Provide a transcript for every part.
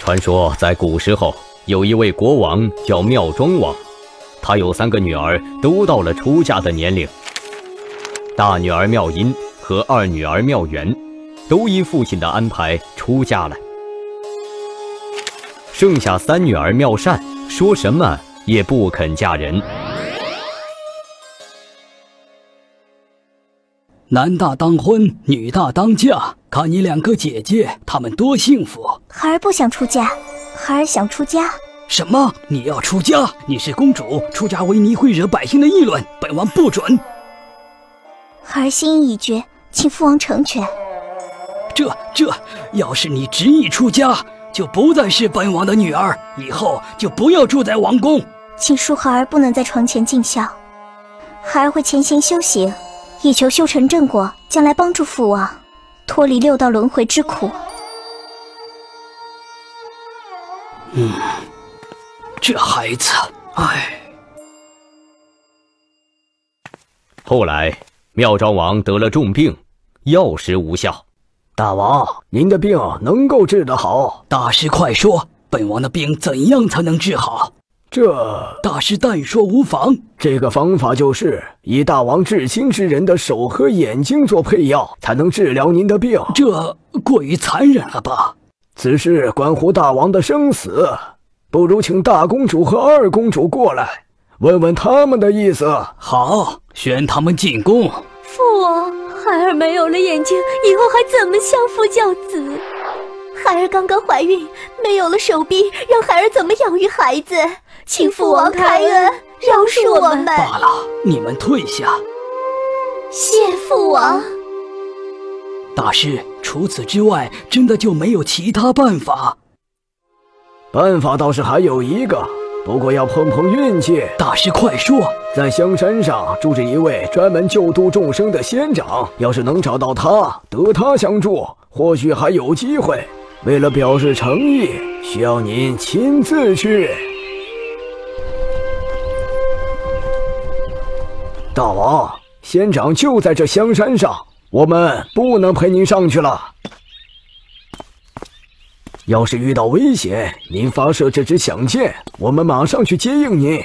传说在古时候，有一位国王叫妙庄王，他有3个女儿，都到了出嫁的年龄。大女儿妙音和2女儿妙媛，都依父亲的安排出嫁了。剩下3女儿妙善，说什么也不肯嫁人。 男大当婚，女大当嫁，看你2个姐姐，她们多幸福。 孩儿不想出嫁，孩儿想出家。 什么？你要出家？你是公主，出家为尼会惹百姓的议论，本王不准。 孩儿心意已决，请父王成全。 要是你执意出家，就不再是本王的女儿，以后就不要住在王宫。 请恕孩儿不能在床前尽孝，孩儿会潜心修行，以求修成正果，将来帮助父王脱离6道轮回之苦。 这孩子，唉。 后来妙庄王得了重病，药石无效。 大王，您的病能够治得好？ 大师快说，本王的病怎样才能治好？大师但说无妨。 这个方法就是以大王至亲之人的手和眼睛做配药，才能治疗您的病。 这过于残忍了吧？ 此事关乎大王的生死，不如请大公主和2公主过来，问问他们的意思。 好，宣他们进宫。 父王，孩儿没有了眼睛，以后还怎么相夫教子？ 孩儿刚刚怀孕，没有了手臂，让孩儿怎么养育孩子？请父王开恩，饶恕我们。 罢了，你们退下。 谢父王。 大师，除此之外，真的就没有其他办法？ 办法倒是还有一个，不过要碰碰运气。 大师快说。 在香山上住着一位专门救度众生的仙长，要是能找到他，得他相助，或许还有机会。为了表示诚意，需要您亲自去。大王，仙长就在这香山上，我们不能陪您上去了。要是遇到危险，您发射这支响箭，我们马上去接应您。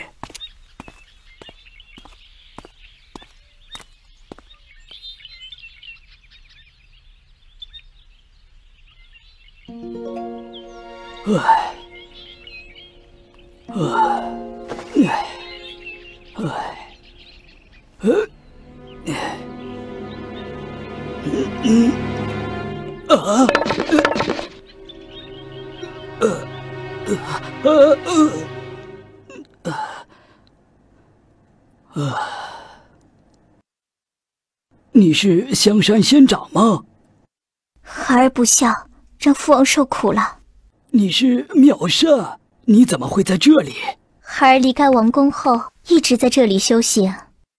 你是香山仙长吗？ 孩儿不孝，让父王受苦了。 你是妙善，你怎么会在这里？ 孩儿离开王宫后，一直在这里修行。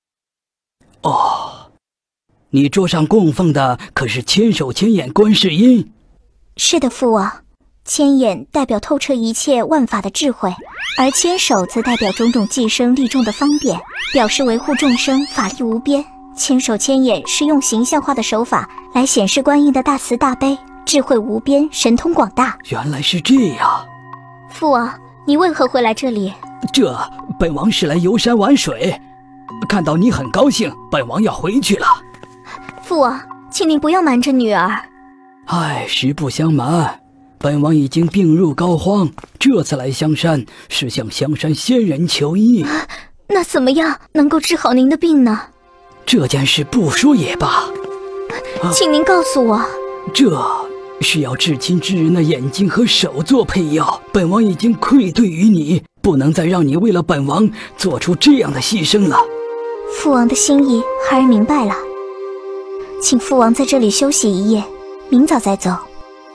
哦，你桌上供奉的可是千手千眼观世音？ 是的，父王。千眼代表透彻一切万法的智慧，而千手则代表种种济生利众的方便，表示维护众生法力无边。千手千眼是用形象化的手法来显示观音的大慈大悲，智慧无边，神通广大。 原来是这样。 父王，你为何会来这里？ 本王是来游山玩水，看到你很高兴，本王要回去了。 父王，请您不要瞒着女儿。 实不相瞒，本王已经病入膏肓，这次来香山是向香山仙人求医。 那怎么样能够治好您的病呢？ 这件事不说也罢。 请您告诉我。 这需要至亲之人的眼睛和手做配药，本王已经愧对于你，不能再让你为了本王做出这样的牺牲了。 父王的心意，孩儿明白了。请父王在这里休息一夜，明早再走。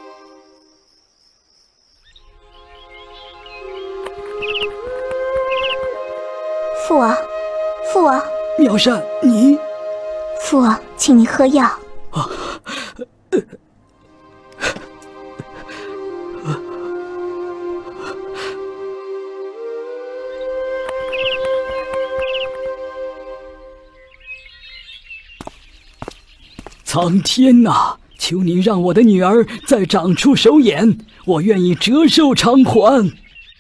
父王，父王。 妙善，你。 父王，请您喝药。 苍天哪！ 求你让我的女儿再长出手眼，我愿意折寿偿还。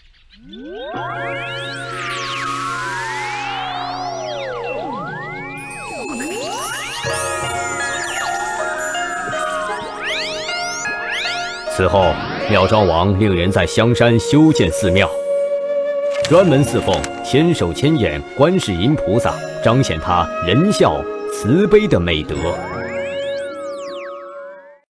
此后，妙庄王令人在香山修建寺庙，专门侍奉千手千眼观世音菩萨，彰显他仁孝慈悲的美德。